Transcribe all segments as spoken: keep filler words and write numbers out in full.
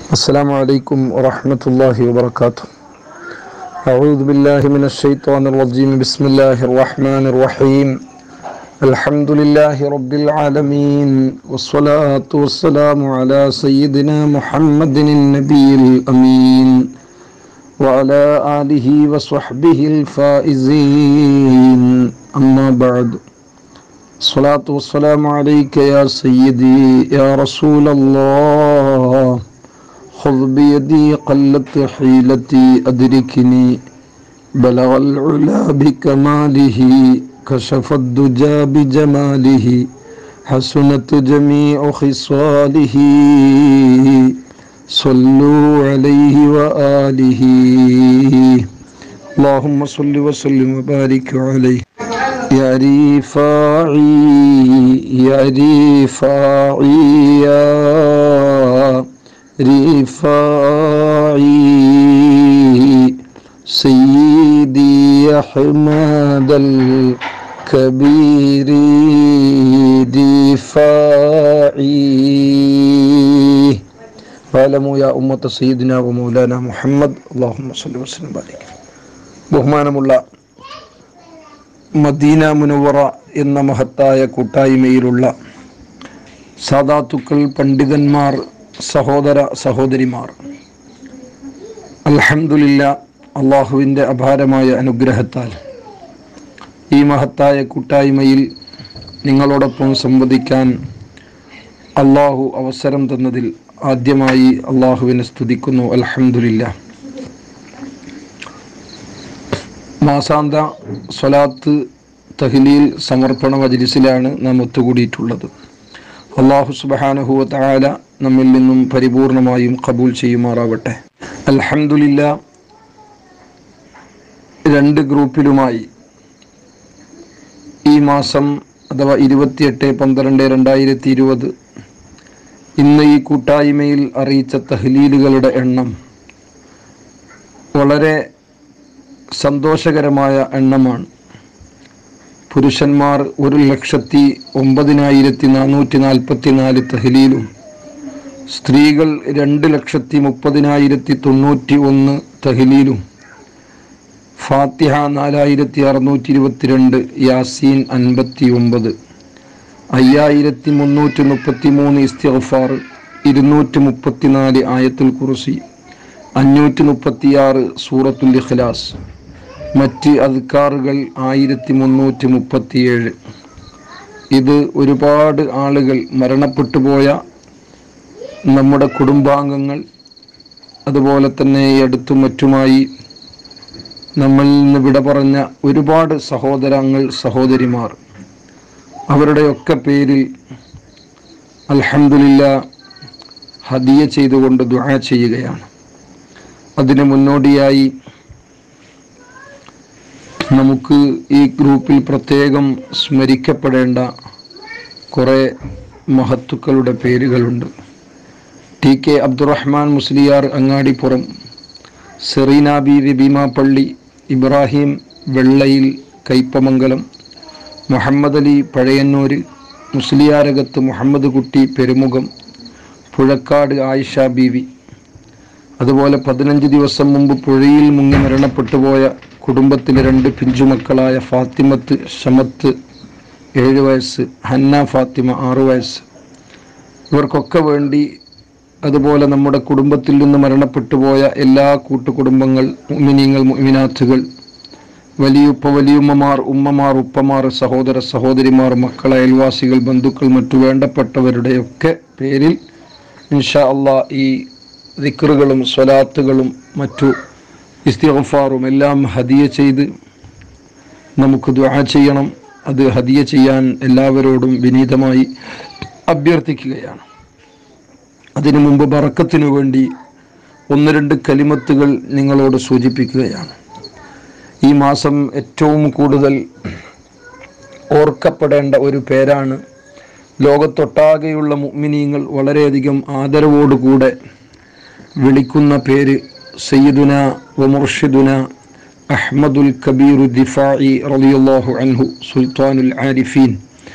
السلام عليكم ورحمة الله وبركاته. أعوذ بالله من الشيطان الرجيم. بسم الله الرحمن الرحيم. الحمد لله رب العالمين، والصلاة والسلام على سيدنا محمد النبي الأمين وعلى آله وصحبه الفائزين. أما بعد، الصلاة والسلام عليك يا سيدي يا رسول الله. خذ بيدي قلت حيلتي أدركني، بلغ العلا بكماله، كشف الدجى بجماله، حسنت جميع خصاله، صلوا عليه وآله. اللهم صل وسلم وبارك عليه. يا رفاعي يا رفاعي يا رفاعي سيدي أحمد الكبير دفاعي. واعلموا يا أمة سيدنا ومولانا محمد. اللهم صل وسلم وبارك. ബഹുമാനമുള്ള മദീന മുനവ്വറ എന്ന മഹത്തായ കൂട്ടായ്മയിലുള്ള സാദാത്തുക്കൾ, പണ്ഡിതന്മാർ, സഹോദര സഹോദരിമാർ, അൽഹംദുലില്ലാഹ്, അള്ളാഹുവിൻ്റെ അപാരമായ അനുഗ്രഹത്താൽ ഈ മഹത്തായ കൂട്ടായ്മയിൽ നിങ്ങളോടൊപ്പം സംവദിക്കാൻ അള്ളാഹു അവസരം തന്നതിൽ ആദ്യമായി അള്ളാഹുവിനെ സ്തുതിക്കുന്നു. അൽഹംദുലില്ലാഹ്. മാസാന്ത സ്വലാത്ത് തഹ്ലീൽ സമർപ്പണ മജ്ലിസിലാണ് നാം ഒത്തുകൂടിയിട്ടുള്ളത്. അല്ലാഹു സുബ്ഹാനഹു വ തആല നമ്മിൽ നിന്നും പരിപൂർണമായും ഖബൂൽ ചെയ്യുമാറാവട്ടെ. അൽഹംദുലില്ലാഹ്, രണ്ട് ഗ്രൂപ്പിലുമായി ഈ മാസം അഥവാ ഇരുപത്തിയെട്ട് പന്ത്രണ്ട് രണ്ടായിരത്തി ഇരുപത് ഇന്ന് ഈ കൂട്ടായ്മയിൽ അറിയിച്ച തഹ്ലീലുകളുടെ എണ്ണം വളരെ സന്തോഷകരമായ എണ്ണമാണ്. പുരുഷന്മാർ ഒരു ലക്ഷത്തി ഒമ്പതിനായിരത്തി നാനൂറ്റി നാൽപ്പത്തി നാല് തഹ്ലീലും, സ്ത്രീകൾ രണ്ട് ലക്ഷത്തി മുപ്പതിനായിരത്തി തൊണ്ണൂറ്റി ഒന്ന് തഹ്ലീലും, ഫാത്തിഹ നാലായിരത്തി അറുന്നൂറ്റി ഇരുപത്തിരണ്ട്, യാസീൻ അൻപത്തി ഒമ്പത്, അയ്യായിരത്തി മുന്നൂറ്റി മുപ്പത്തി മൂന്ന് ഇസ്തിഗ്ഫാർ, ഇരുന്നൂറ്റി മുപ്പത്തിനാല് ആയത്തുൽ കുർസി, അഞ്ഞൂറ്റി മുപ്പത്തിയാറ് സൂറത്തുൽ ഇഖ്ലാസ്, മറ്റ് അദ്കാറുകൾ ആയിരത്തി മുന്നൂറ്റി മുപ്പത്തിയേഴ്. ഇത് ഒരുപാട് ആളുകൾ, മരണപ്പെട്ടു പോയ നമ്മുടെ കുടുംബാംഗങ്ങൾ, അതുപോലെ തന്നെ ഈ അടുത്തും മറ്റുമായി നമ്മളിൽ നിന്ന് വിട പറഞ്ഞ ഒരുപാട് സഹോദരങ്ങൾ, സഹോദരിമാർ, അവരുടെയൊക്കെ പേരിൽ അൽഹംദുലില്ലാഹ് ഹദിയ ചെയ്തുകൊണ്ട് ദുആ ചെയ്യുകയാണ്. അതിന് മുന്നോടിയായി നമുക്ക് ഈ ഗ്രൂപ്പിൽ പ്രത്യേകം സ്മരിക്കപ്പെടേണ്ട കുറേ മഹത്തുക്കളുടെ പേരുകളുണ്ട്. ടി കെ അബ്ദുറഹ്മാൻ മുസ്ലിയാർ അങ്ങാടിപ്പുറം, സെറീന ബീവി ഭീമാപ്പള്ളി, ഇബ്രാഹിം വെള്ളയിൽ കയ്പമംഗലം, മുഹമ്മദ് അലി പഴയന്നൂര്, മുസ്ലിയാരകത്ത് മുഹമ്മദ് കുട്ടി പെരുമുഖം, പുഴക്കാട് ആയിഷ ബീവി, അതുപോലെ പതിനഞ്ച് ദിവസം മുമ്പ് പുഴയിൽ മുങ്ങി മരണപ്പെട്ടു പോയ കുടുംബത്തിലെ രണ്ട് പിഞ്ചുമക്കളായ ഫാത്തിമത്ത് ഷമത്ത് ഏഴ് വയസ്സ്, ഹന്ന ഫാത്തിമ ആറു വയസ്സ്, ഇവർക്കൊക്കെ വേണ്ടി, അതുപോലെ നമ്മുടെ കുടുംബത്തിൽ നിന്ന് മരണപ്പെട്ടു പോയ എല്ലാ കൂട്ടുകുടുംബങ്ങൾ, മുഅ്മിനീങ്ങൾ, മുഅ്മിനാത്തുകൾ, വലിയുപ്പ വലിയുമ്മമാർ, ഉമ്മമാർ, ഉപ്പമാർ, സഹോദര സഹോദരിമാർ, മക്കൾ, അയൽവാസികൾ, ബന്ധുക്കൾ, മറ്റു വേണ്ടപ്പെട്ടവരുടെയൊക്കെ പേരിൽ ഇൻഷാ അല്ലാഹ് ഈ ദിക്റുകളും സ്വലാത്തുകളും മറ്റു ഇസ്തിഗ്ഫാറും എല്ലാം ഹദിയ ചെയ്ത് നമുക്ക് ദുആ ചെയ്യണം. അത് ഹദിയ ചെയ്യാൻ എല്ലാവരോടും വിനീതമായി അഭ്യർത്ഥിക്കുകയാണ്. അതിനു മുമ്പ് ബറക്കത്തിനു വേണ്ടി ഒന്ന് രണ്ട് കലിമത്തുകൾ നിങ്ങളോട് സൂചിപ്പിക്കുകയാണ്. ഈ മാസം ഏറ്റവും കൂടുതൽ ഓർക്കപ്പെടേണ്ട ഒരു പേരാണ്, ലോകത്തൊട്ടാകെയുള്ള മുഅ്മിനീങ്ങൾ വളരെയധികം ആദരവോടുകൂടെ വിളിക്കുന്ന പേര്, സയ്യിദുന വ മുർഷിദുന അഹ്മദുൽ കബീർ ദിഫാഇ റളിയല്ലാഹു അൻഹു സുൽത്താനുൽ ആരിഫീൻ.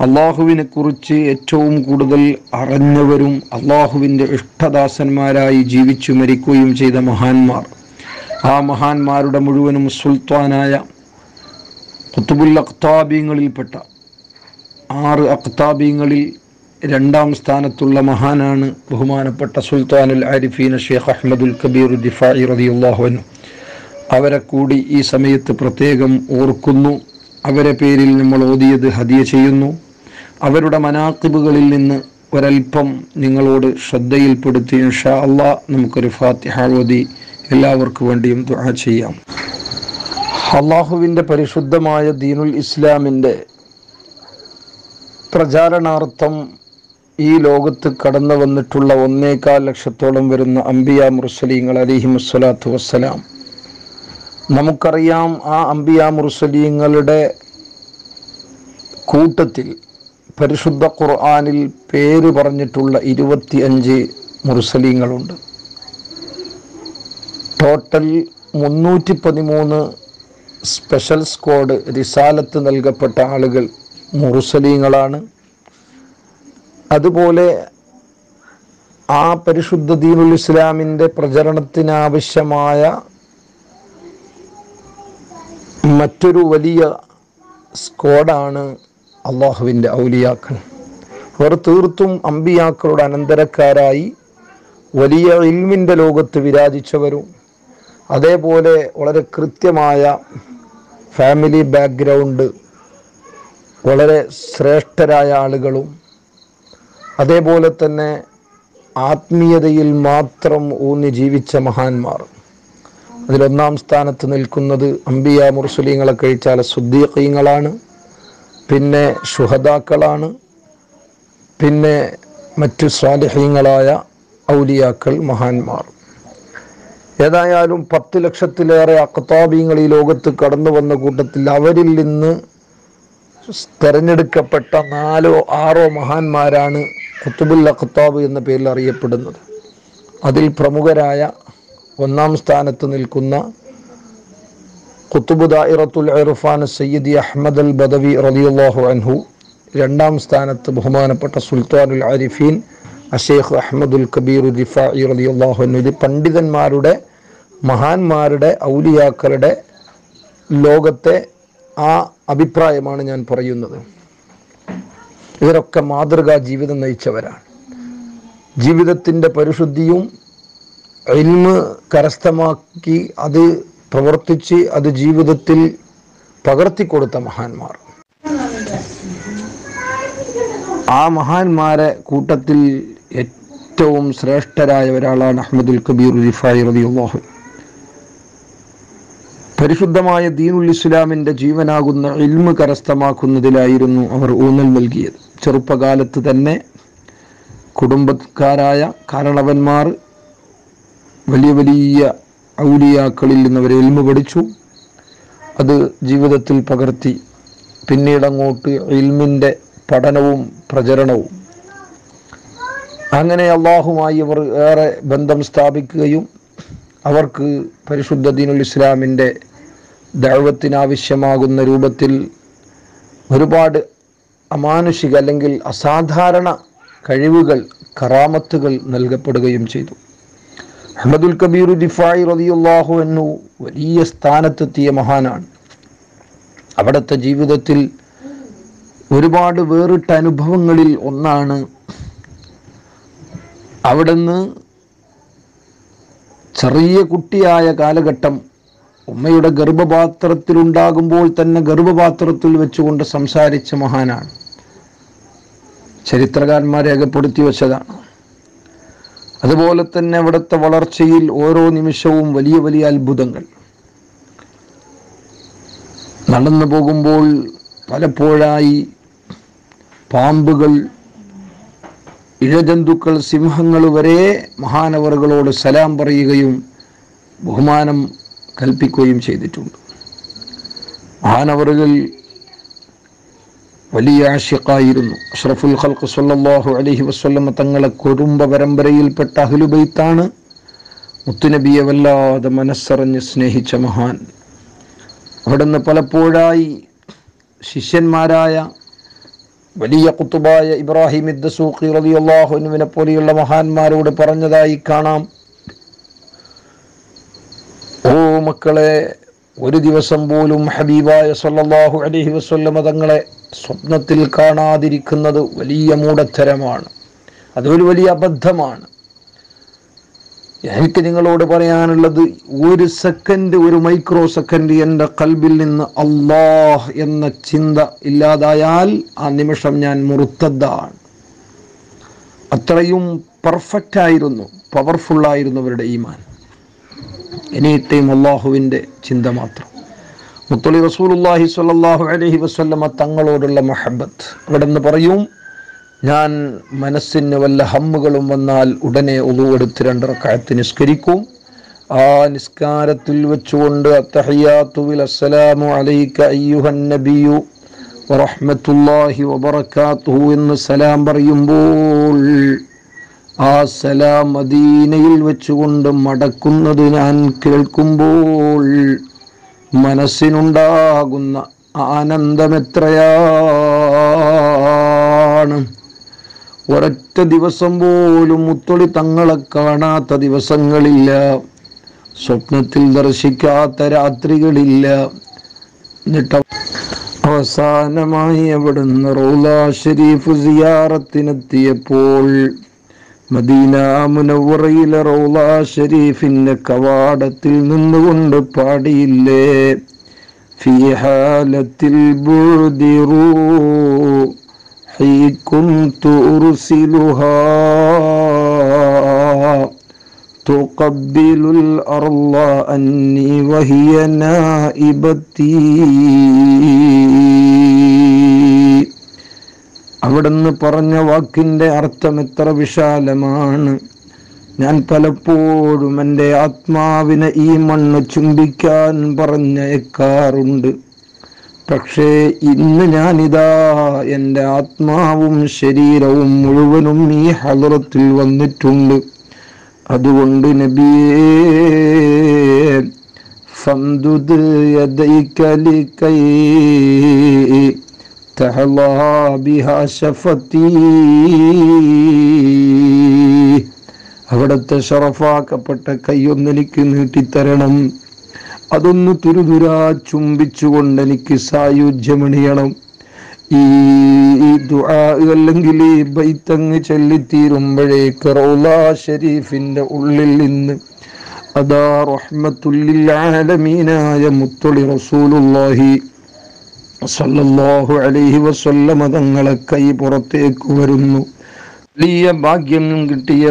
അള്ളാഹുവിനെ കുറിച്ച് ഏറ്റവും കൂടുതൽ അറിഞ്ഞവരും അള്ളാഹുവിൻ്റെ ഇഷ്ടദാസന്മാരായി ജീവിച്ചു മരിക്കുകയും ചെയ്ത മഹാന്മാർ, ആ മഹാന്മാരുടെ മുഴുവനും സുൽത്താനായ ഖുത്ബുൽ അഖ്താബീങ്ങളിൽപ്പെട്ട ആറ് അഖ്താബീങ്ങളിൽ രണ്ടാം സ്ഥാനത്തുള്ള മഹാനാണ് ബഹുമാനപ്പെട്ട സുൽത്താനുൽ ആരിഫീൻ ഷെയ്ഖ് അഹ്മദുൽ കബീർ ദിഫാഇ റളിയല്ലാഹു അൻഹു. അവരെ കൂടി ഈ സമയത്ത് പ്രത്യേകം ഓർക്കുന്നു. അവരെ പേരിൽ നമ്മൾ ഓതിയത് ഹദിയ ചെയ്യുന്നു. അവരുടെ മനാഖിബുകളിൽ നിന്ന് ഒരൽപ്പം നിങ്ങളോട് ശ്രദ്ധയിൽപ്പെടുത്തി ഇൻഷാ അല്ലാഹ് നമുക്കൊരു ഫാത്തിഹ ഓതി എല്ലാവർക്കും വേണ്ടിയും ദുആ ചെയ്യാം. അള്ളാഹുവിൻ്റെ പരിശുദ്ധമായ ദീനുൽ ഇസ്ലാമിൻ്റെ പ്രചാരണാർത്ഥം ഈ ലോകത്ത് കടന്നു വന്നിട്ടുള്ള ഒന്നേകാൽ ലക്ഷത്തോളം വരുന്ന അംബിയ മുർസലീങ്ങൾ അലൈഹിമുസ്സലാത്തു വസ്സലാം, നമുക്കറിയാം ആ അംബിയ മുർസലീങ്ങളുടെ കൂട്ടത്തിൽ പരിശുദ്ധ ഖുർആനിൽ പേര് പറഞ്ഞിട്ടുള്ള ഇരുപത്തി അഞ്ച് മുർസലീങ്ങളുണ്ട്. ടോട്ടൽ മുന്നൂറ്റി പതിമൂന്ന് സ്പെഷ്യൽ സ്ക്വാഡ് റിസാലത്ത് നൽകപ്പെട്ട ആളുകൾ മുർസലീങ്ങളാണ്. അതുപോലെ ആ പരിശുദ്ധ ദീനുൽ ഇസ്ലാമിൻ്റെ പ്രചരണത്തിനാവശ്യമായ മറ്റൊരു വലിയ സ്ക്വാഡാണ് അള്ളാഹുവിൻ്റെ ഔലിയാക്കൾ. അവർ തീർത്തും അമ്പിയാക്കളുടെ അനന്തരക്കാരായി വലിയ ഇൽമിൻ്റെ ലോകത്ത് വിരാജിച്ചവരും അതേപോലെ വളരെ കൃത്യമായ ഫാമിലി ബാക്ക്ഗ്രൗണ്ട്, വളരെ ശ്രേഷ്ഠരായ ആളുകളും അതേപോലെ തന്നെ ആത്മീയതയിൽ മാത്രം ഊന്നി ജീവിച്ച മഹാന്മാർ. അതിലൊന്നാം സ്ഥാനത്ത് നിൽക്കുന്നത് അംബിയ മുർസലീങ്ങളെ കഴിച്ചാൽ സുദ്ദീഖീങ്ങളാണ്, പിന്നെ ശുഹദാക്കളാണ്, പിന്നെ മറ്റു സ്വാലിഹീങ്ങളായ ഔലിയാക്കൾ മഹാന്മാർ. ഏതായാലും പത്ത് ലക്ഷത്തിലേറെ അഖ്താബീങ്ങൾ ഈ ലോകത്ത് കടന്നു വന്ന കൂട്ടത്തിൽ അവരിൽ നിന്ന് തെരഞ്ഞെടുക്കപ്പെട്ട നാലോ ആറോ മഹാന്മാരാണ് ഖുത്ബുൽ അഖ്താബ് എന്ന പേരിൽ അറിയപ്പെടുന്നത്. അതിൽ പ്രമുഖരായ ഒന്നാം സ്ഥാനത്ത് നിൽക്കുന്ന ഖുത്ബു ദായിറത്തുൽ ഇർഫാൻ സയ്യിദി അഹ്മദ് അൽ ബദവി റളിയല്ലാഹു അൻഹു, രണ്ടാം സ്ഥാനത്ത് ബഹുമാനപ്പെട്ട സുൽത്താനുൽ ആരിഫീൻ അഷേഖ് അഹ്മദുൽ കബീർ ദിഫാഇ റളിയല്ലാഹു അൻഹു. ഇത് പണ്ഡിതന്മാരുടെ മഹാന്മാരുടെ ഔലിയാക്കളുടെ ലോകത്തെ ആ അഭിപ്രായമാണ് ഞാൻ പറയുന്നത്. ഇവരൊക്കെ മാതൃകാ ജീവിതം നയിച്ചവരാണ്. ജീവിതത്തിൻ്റെ പരിശുദ്ധിയും ഇൽമ് കരസ്ഥമാക്കി അത് പ്രവർത്തിച്ച് അത് ജീവിതത്തിൽ പകർത്തിക്കൊടുത്ത മഹാന്മാർ. ആ മഹാന്മാരെ കൂട്ടത്തിൽ ഏറ്റവും ശ്രേഷ്ഠരായ ഒരാളാണ് അഹ്മദുൽ കബീർ ദിഫാഇ റളിയല്ലാഹു അൻഹു. പരിശുദ്ധമായ ദീനുൽ ഇസ്ലാമിൻ്റെ ജീവനാകുന്ന ഇൽമ് കരസ്ഥമാക്കുന്നതിലായിരുന്നു അവർ ഊന്നൽ നൽകിയത്. ചെറുപ്പകാലത്ത് തന്നെ കുടുംബക്കാരായ കാരണവന്മാർ വലിയ വലിയ ഔലിയാക്കളിൽ നിന്നവർ ഇൽമ് പഠിച്ചു, അത് ജീവിതത്തിൽ പകർത്തി. പിന്നീടങ്ങോട്ട് ഇൽമിൻ്റെ പഠനവും പ്രചരണവും, അങ്ങനെ അള്ളാഹുമായി അവർ ഏറെ ബന്ധം സ്ഥാപിക്കുകയും അവർക്ക് പരിശുദ്ധ ദീനുൽ ഇസ്ലാമിൻ്റെ ദഅവത്തിനാവശ്യമാകുന്ന രൂപത്തിൽ ഒരുപാട് അമാനുഷിക അല്ലെങ്കിൽ അസാധാരണ കഴിവുകൾ, കറാമത്തുകൾ നൽകപ്പെടുകയും ചെയ്തു. അഹ്മദുൽ കബീർ ദിഫാഇ റളിയല്ലാഹു അൻഹു വലിയ സ്ഥാനത്തെത്തിയ മഹാനാണ്. അവിടുത്തെ ജീവിതത്തിൽ ഒരുപാട് വേറിട്ട അനുഭവങ്ങളിൽ ഒന്നാണ് അവിടുന്ന് ചെറിയ കുട്ടിയായ കാലഘട്ടം ഉമ്മയുടെ ഗർഭപാത്രത്തിലുണ്ടാകുമ്പോൾ തന്നെ ഗർഭപാത്രത്തിൽ വെച്ചുകൊണ്ട് സംസാരിച്ച മഹാനാണ്. ചരിത്രകാരന്മാർ രേഖപ്പെടുത്തി വച്ചതാണ്. അതുപോലെ തന്നെ അവിടുത്തെ വളർച്ചയിൽ ഓരോ നിമിഷവും വലിയ വലിയ അത്ഭുതങ്ങൾ. നടന്നു പോകുമ്പോൾ പലപ്പോഴായി പാമ്പുകൾ, ഇഴജന്തുക്കൾ, സിംഹങ്ങൾ വരെ മഹാനവറുകളോട് സലാം പറയുകയും ബഹുമാനം കൽപ്പിക്കുകയും ചെയ്തിട്ടുണ്ട്. മഹാനവറുകൾ വലിയ ആശിഖായിരുന്നു. അഷ്റഫുൽ ഖൽഖ് സ്വല്ലല്ലാഹു അലൈഹി വസല്ലം തങ്ങളെ കുടുംബ പരമ്പരയിൽപ്പെട്ട അഹ്ലു ബൈത്താണ്. മുത്തുനബിയെ വല്ലാതെ മനസ്സറിഞ്ഞ് സ്നേഹിച്ച മഹാൻ. അവിടുന്ന് പലപ്പോഴായി ശിഷ്യന്മാരായ വലിയ ഖുതുബായ ഇബ്രാഹിം അദ്ദസൂഖി റളിയല്ലാഹു അൻഹുവിനെ പോലെയുള്ള മഹാന്മാരോട് പറഞ്ഞതായി കാണാം, ഓ മക്കളെ, ഒരു ദിവസം പോലും ഹബീബായ സല്ലല്ലാഹു അലൈഹി വസല്ലമ തങ്ങളെ സ്വപ്നത്തിൽ കാണാതിരിക്കുന്നത് വലിയ മൂഢത്തരമാണ്, അതൊരു വലിയ അബദ്ധമാണ്. എനിക്ക് നിങ്ങളോട് പറയാനുള്ളത്, ഒരു സെക്കൻഡ്, ഒരു മൈക്രോ സെക്കൻഡ് എൻ്റെ കൽബിൽ നിന്ന് അല്ലാഹ് എന്ന ചിന്ത ഇല്ലാതായാൽ ആ നിമിഷം ഞാൻ മുർത്തദ്ദാണ്. അത്രയും പെർഫെക്റ്റ് ആയിരുന്നു, പവർഫുൾ ആയിരുന്നു അവരുടെ ഈമാൻ. എനി ടൈം അള്ളാഹുവിൻ്റെ ചിന്ത മാത്രം. മുത്തലി റസൂലുള്ളാഹി സ്വല്ലല്ലാഹു അലൈഹി വസല്ലമ തങ്ങളോടുള്ള മഹബത്ത്. അവിടെ നിന്ന് പറയും, ഞാൻ മനസ്സിന് വല്ല ഹമ്മുകളും വന്നാൽ ഉടനെ ഉളു എടുത്ത് രണ്ട് റക്അത്ത് നിസ്കരിക്കും. ആ നിസ്കാരത്തിൽ വെച്ചുകൊണ്ട് അത്തഹിയാത്തു വൽ അസ്സലാമു അലൈക അയ്യുഹൻ നബിയു വറഹ്മത്തുള്ളാഹി വബറകാതുഹു എന്ന് സലാം പറയുമ്പോൾ ആ സലാം മദീനയിൽ വെച്ചുകൊണ്ട് മടക്കുന്നത് ഞാൻ കേൾക്കുമ്പോൾ മനസ്സിനുണ്ടാകുന്ന ആനന്ദമെത്രയാണ്. ഒരൊറ്റ ദിവസം പോലും മുത്തൊളി തങ്ങളെ കാണാത്ത ദിവസങ്ങളില്ല, സ്വപ്നത്തിൽ ദർശിക്കാത്ത രാത്രികളില്ല. എന്നിട്ട് അവസാനമായി അവിടുന്ന് റൗള ഷരീഫ് സിയാറത്തിനെത്തിയപ്പോൾ മദീന മുനവ്വറയിലെ റൗള ഷരീഫിന്റെ കവാടത്തിൽ നിന്നുകൊണ്ട് പാടിയില്ലേ, ഫീ ഹാലത്തിൽ ബുഅദി റൂഹി കുന്തു ഉർസിലുഹാ തുഖബ്ബിലുൽ അർള അന്നി വഹിയ നായിബത്തി. അവിടുന്ന് പറഞ്ഞ വാക്കിൻ്റെ അർത്ഥം എത്ര വിശാലമാണ്. ഞാൻ പലപ്പോഴും എൻ്റെ ആത്മാവിനെ ഈ മണ്ണ് ചുംബിക്കാൻ പറഞ്ഞയക്കാറുണ്ട്. പക്ഷേ ഇന്ന് ഞാനിതാ എൻ്റെ ആത്മാവും ശരീരവും മുഴുവനും ഈ ഹളറത്തിൽ വന്നിട്ടുണ്ട്. അതുകൊണ്ട് നബിയേ, ഫംദുദ് യദൈക ലികൈ തഹളാ ബിഹാ ശഫതീ. അവിടുത്തെ ഷറഫാക്കപ്പെട്ട കൈയൊന്നെനിക്ക് നീട്ടിത്തരണം, അതൊന്ന് തുരുതുരാ ചുംബിച്ചുകൊണ്ട് എനിക്ക് സായുജ്യമണിയണം. ഈ ദുആ അല്ലെങ്കിൽ ഈ ബൈത്തങ്ങ് ചൊല്ലിത്തീരുമ്പോഴേക്ക് റൗള ഷരീഫിന്റെ ഉള്ളിൽ നിന്ന് അതാ റഹ്മത്തുൽ ലിൽ ആലമീനായ മുത്തൊളി റസൂലുള്ളാഹി സല്ലല്ലാഹു അലൈഹി വസല്ലമ തങ്ങളെ കൈ പുറത്തേക്ക് വരുന്നു. വലിയ ഭാഗ്യം കിട്ടിയ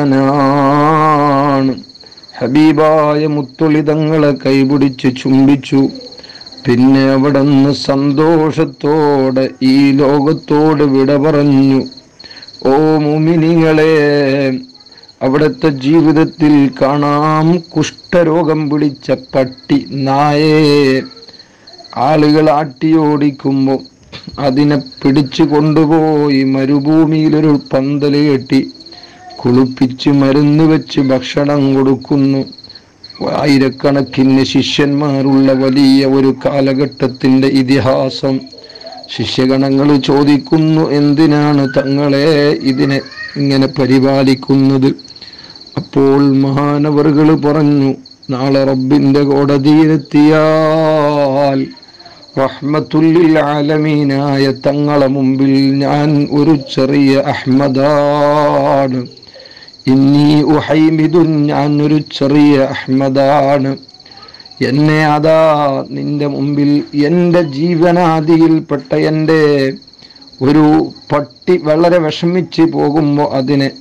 മഹാനാണ്. ഹബീബായ മുത്തൊളി തങ്ങളെ കൈപിടിച്ച് ചുംബിച്ചു. പിന്നെ അവിടുന്ന് സന്തോഷത്തോടെ ഈ ലോകത്തോട് വിട പറഞ്ഞു. ഓ മുഅ്മിനീങ്ങളെ, അവിടുത്തെ ജീവിതത്തിൽ കാണാം കുഷ്ഠരോഗം പിടിച്ച പട്ടി, നായയെ ആളുകൾ ആട്ടിയോടിക്കുമ്പോൾ അതിനെ പിടിച്ചു കൊണ്ടുപോയി മരുഭൂമിയിലൊരു പന്തല് കെട്ടി കുളിപ്പിച്ച് മരുന്ന് വെച്ച് ഭക്ഷണം കൊടുക്കുന്നു. ആയിരക്കണക്കിന് ശിഷ്യന്മാരുള്ള വലിയ ഒരു കാലഘട്ടത്തിൻ്റെ ഇതിഹാസം. ശിഷ്യഗണങ്ങൾ ചോദിക്കുന്നു, എന്തിനാണ് തങ്ങളെ ഇതിനെ ഇങ്ങനെ പരിപാലിക്കുന്നത്? അപ്പോൾ മഹാനവറുകൾ പറഞ്ഞു, നാളെ റബ്ബിൻ്റെ കോടതിയിലെത്തിയാൽ റഹ്മത്തുൽ ലിൽ ആലമീനായ തങ്ങളെ മുമ്പിൽ ഞാൻ ഒരു ചെറിയ അഹ്മദാണ്. ഇന്നി ഉഹൈമിദുൻ, ഞാൻ ഒരു ചെറിയ അഹ്മദാണ്. എന്നെ അതാ നിന്റെ മുമ്പിൽ എൻ്റെ ജീവനാദിയിൽപ്പെട്ട എൻ്റെ ഒരു പട്ടി വളരെ വിഷമിച്ച് പോകുമ്പോൾ അതിനെ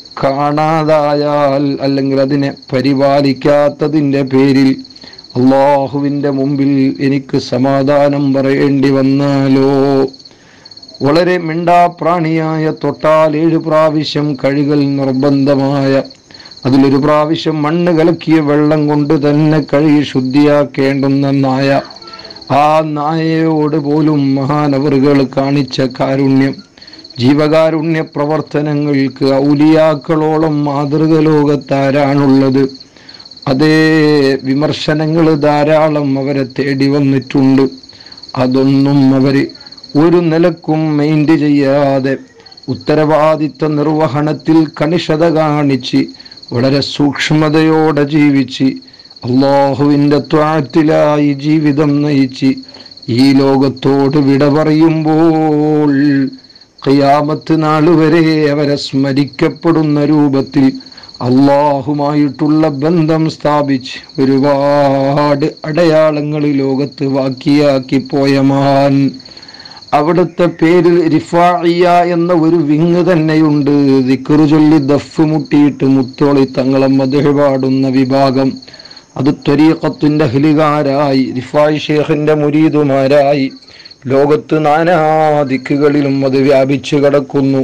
കാണാതായാൽ അല്ലെങ്കിൽ അതിനെ പരിപാലിക്കാത്തതിൻ്റെ പേരിൽ അള്ളാഹുവിൻ്റെ മുമ്പിൽ എനിക്ക് സമാധാനം പറയേണ്ടി വന്നാലോ? വളരെ മിണ്ടാപ്രാണിയായ തൊട്ടാൽ ഏഴ് പ്രാവശ്യം കഴുകൽ നിർബന്ധമായ, അതിലൊരു പ്രാവശ്യം മണ്ണ് കലക്കിയ വെള്ളം കൊണ്ട് തന്നെ കഴുകി ശുദ്ധിയാക്കേണ്ടുന്ന നായ, ആ നായയോട് പോലും മഹാനവറുകൾ കാണിച്ച കാരുണ്യം, ജീവകാരുണ്യ പ്രവർത്തനങ്ങൾക്ക് ഔലിയാക്കളോളം മാതൃക ലോകത്താരാണുള്ളത്? അതേ വിമർശനങ്ങൾ ധാരാളം അവരെ തേടി വന്നിട്ടുണ്ട്. അതൊന്നും അവർ ഒരു നിലക്കും മൈൻഡ് ചെയ്യാതെ ഉത്തരവാദിത്ത നിർവഹണത്തിൽ കണിശത കാണിച്ച് വളരെ സൂക്ഷ്മതയോടെ ജീവിച്ച് അല്ലാഹുവിൻ്റെ ത്വഅത്തിലായി ജീവിതം നയിച്ച് ഈ ലോകത്തോട് വിട പറയുമ്പോൾ ഖിയാമത്ത് നാൾ വരെ അവരെ സ്മരിക്കപ്പെടുന്ന രൂപത്തിൽ അല്ലാഹുമായിട്ടുള്ള ബന്ധം സ്ഥാപിച്ച് ഒരുപാട് അടയാളങ്ങൾ ലോകത്ത് ബാക്കിയാക്കി പോയ മഹാൻ. അവിടുത്തെ പേരിൽ റിഫാഇയ എന്ന ഒരു വിങ് തന്നെയുണ്ട്. ദിക്റ് ചൊല്ലി ദഫ് മുട്ടിയിട്ട് മുത്തോളി തങ്ങളെ മദ്ഹ് പാടുന്ന വിഭാഗം. അത് ത്വരീഖത്തിന്റെ അഹ്ലുകാരായി റിഫായി ഷേഖിന്റെ മുരീദുമാരായി ലോകത്ത് നാനാ ദിക്കുകളിലും അത് വ്യാപിച്ചു കിടക്കുന്നു.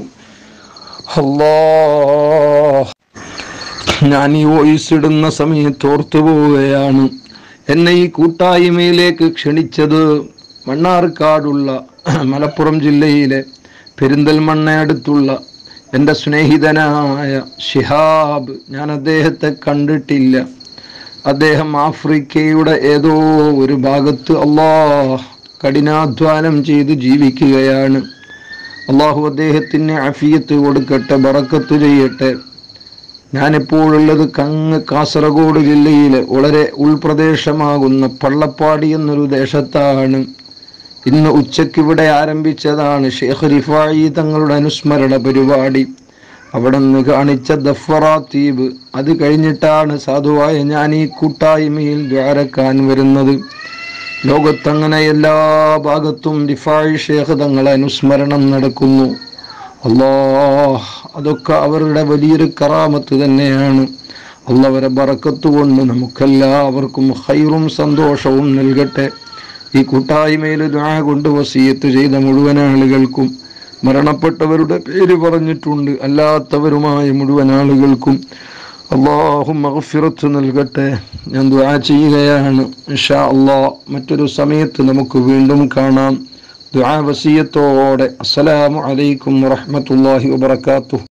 അല്ലാഹ്, ഞാൻ ഈ വോയിസ് ഇടുന്ന സമയത്ത് ഓർത്തു പോവുകയാണ്, എന്നെ ഈ കൂട്ടായ്മയിലേക്ക് ക്ഷണിച്ചത് മണ്ണാർക്കാടുള്ള മലപ്പുറം ജില്ലയിലെ പെരിന്തൽമണ്ണയടുത്തുള്ള എൻ്റെ സ്നേഹിതനായ ഷിഹാബ്. ഞാൻ അദ്ദേഹത്തെ കണ്ടിട്ടില്ല. അദ്ദേഹം ആഫ്രിക്കയുടെ ഏതോ ഒരു ഭാഗത്ത് അല്ലാഹ് കഠിനാധ്വാനം ചെയ്ത് ജീവിക്കുകയാണ്. അള്ളാഹു അദ്ദേഹത്തിന് അഫിയത്ത് കൊടുക്കട്ടെ, ബറക്കത്ത് ചെയ്യട്ടെ. ഞാനെപ്പോഴുള്ളത് കങ്ങ് കാസർഗോഡ് ജില്ലയിലെ വളരെ ഉൾപ്രദേശമാകുന്ന പള്ളപ്പാടി എന്നൊരു ദേശത്താണ്. ഇന്ന് ഉച്ചയ്ക്ക് ഇവിടെ ആരംഭിച്ചതാണ് ഷെയ്ഖ് റിഫായി തങ്ങളുടെ അനുസ്മരണ പരിപാടി. അവിടെ നിന്ന് കാണിച്ച ദഫറാത്തീബ്, അത് കഴിഞ്ഞിട്ടാണ് സാധുവായ ഞാൻ ഈ കൂട്ടായ്മയിൽ ദ്വാരക്കാൻ വരുന്നത്. ലോകത്തങ്ങനെ എല്ലാ ഭാഗത്തും റിഫായി ഷെയ്ഖ് തങ്ങളെ അനുസ്മരണം നടക്കുന്നു. അല്ലാഹ്, അതൊക്കെ അവരുടെ വലിയൊരു കറാമത്ത് തന്നെയാണ്. അള്ളാഹുവരെ ബറക്കത്ത് കൊണ്ട് നമുക്കെല്ലാവർക്കും ഖൈറും സന്തോഷവും നൽകട്ടെ. ഈ കൂട്ടായ്മയിൽ ദുആ കൊണ്ട് വസിയത്ത് ചെയ്ത മുഴുവൻ ആളുകൾക്കും, മരണപ്പെട്ടവരുടെ പേര് പറഞ്ഞിട്ടുണ്ട് അല്ലാത്തവരുമായ മുഴുവൻ ആളുകൾക്കും അല്ലാഹു മഗ്ഫിറത്ത് നൽകട്ടെ. ഞാൻ ദുആ ചെയ്യുകയാണ്. ഇൻഷാ അല്ലാഹ് മറ്റൊരു സമയത്ത് നമുക്ക് വീണ്ടും കാണാം. ദുആ വസിയത്തോടെ. അസ്സലാമു അലൈക്കും വറഹ്മത്തുള്ളാഹി വബറകാതുഹു.